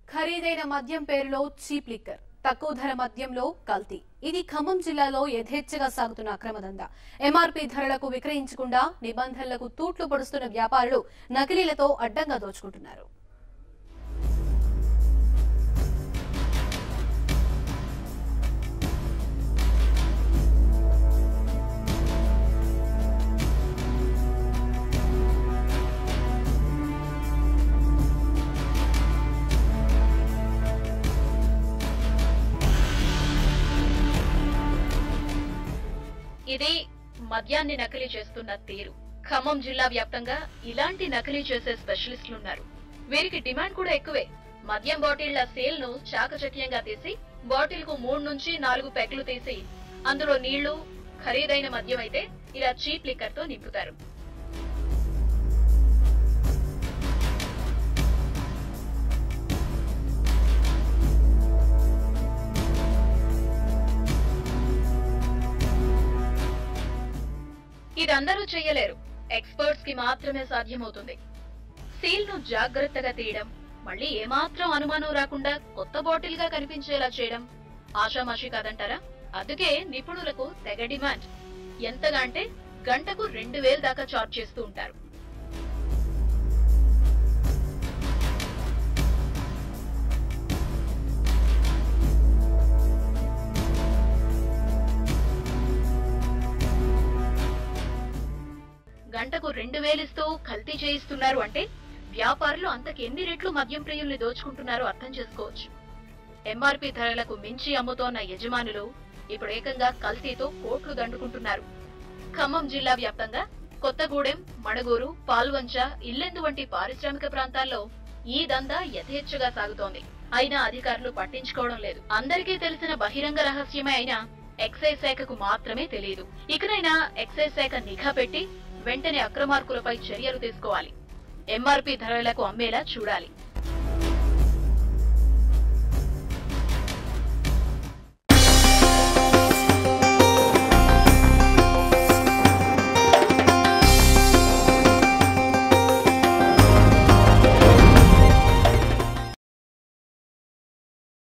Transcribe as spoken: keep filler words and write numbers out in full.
ఖరీదైన మద్యం పేరులో చీప్ లిక్కర్, తక్కువ ధర మద్యంలో కల్తీ. ఇది ఖమ్మం జిల్లాలో యథేచ్ఛగా సాగుతున్న అక్రమదందా. ఎంఆర్పీ ధరలకు విక్రయించకుండా నిబంధనలకు తూట్లు పొడుస్తున్న వ్యాపారులు నకిలీలతో అడ్డంగా దోచుకుంటున్నారు. ఇది మద్యాన్ని నకిలీ చేస్తున్న తీరు. ఖమ్మం జిల్లా వ్యాప్తంగా ఇలాంటి నకిలీ చేసే స్పెషలిస్టులున్నారు. వీరికి డిమాండ్ కూడా ఎక్కువే. మద్యం బాటిళ్ల సేల్ ను చాకచక్యంగా తీసి బాటిల్ కు మూడు నుంచి నాలుగు పెగ్లు తీసి అందులో నీళ్లు, ఖరీదైన మద్యం అయితే ఇలా చీప్ లిక్కర్ తో నింపుతారు. ఇదందరూ చెయ్యలేరు, ఎక్స్పర్ట్స్ కి మాత్రమే సాధ్యమవుతుంది. సీల్ ను జాగ్రత్తగా తీయడం, మళ్లీ ఏమాత్రం అనుమానం రాకుండా కొత్త బాటిల్ గా కనిపించేలా చేయడం ఆషామాషి కాదంటారా? అందుకే నిపుణులకు తెగ డిమాండ్. ఎంతగా అంటే గంటకు రెండు వేలు దాకా చార్జ్ చేస్తూ ఉంటారు. గంటకు రెండు వేలిస్తూ కల్తీ చేయిస్తున్నారు అంటే వ్యాపారులు అంతకు ఎన్ని రెట్లు మద్యం ప్రియుల్ని దోచుకుంటున్నారో అర్థం చేసుకోవచ్చు. ఎంఆర్పీ ధరలకు మించి అమ్ముతోన్న యజమానులు ఇప్పుడు ఏకంగా కల్తీతో కోట్లు దండుకుంటున్నారు. ఖమ్మం జిల్లా వ్యాప్తంగా కొత్తగూడెం, మణగూరు, పాల్వంచ, ఇల్లెందు వంటి పారిశ్రామిక ప్రాంతాల్లో ఈ దందా యథేచ్ఛగా సాగుతోంది. అయినా అధికారులు పట్టించుకోవడం లేదు. అందరికీ తెలిసిన బహిరంగ రహస్యమే అయినా ఎక్సైజ్ శాఖకు మాత్రమే తెలియదు. ఇకనైనా ఎక్సైజ్ శాఖ నిఘా పెట్టి వెంటనే అక్రమార్కులపై చర్యలు తీసుకోవాలి. ఎంఆర్పీ ధరలకు అమ్మేలా చూడాలి.